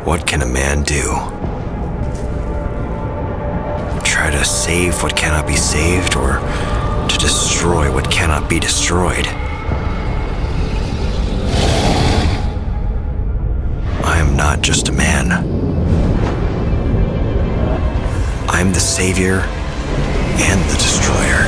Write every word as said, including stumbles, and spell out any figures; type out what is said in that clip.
What can a man do? Try to save what cannot be saved, or to destroy what cannot be destroyed? I am not just a man. I am the savior and the destroyer.